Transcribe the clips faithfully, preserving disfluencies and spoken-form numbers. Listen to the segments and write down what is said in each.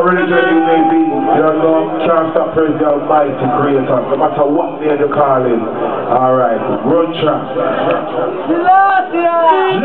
religion you may be, you know, can't stop praising the Almighty Creator, no matter what name you call it. Alright, run track. Gracias!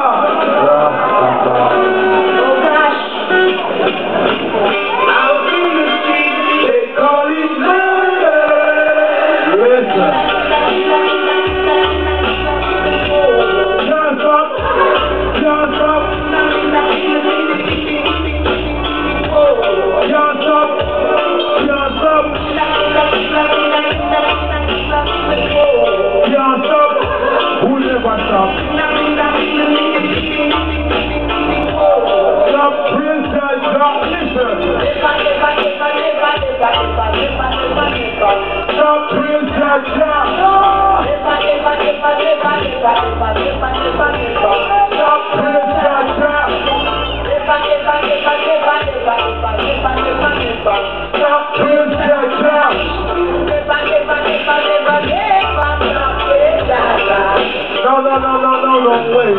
No, no, no, no, no, no way.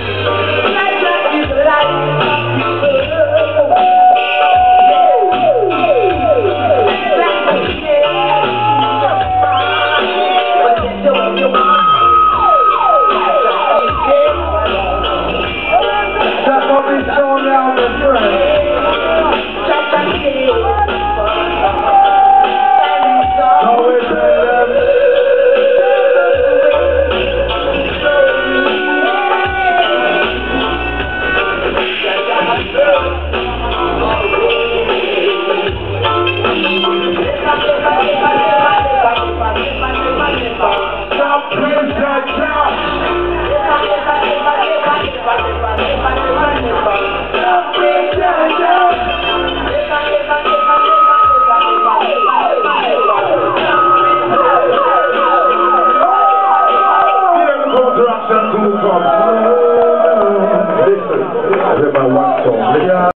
That's what we show now, my friend. No way, Listen, everybody watch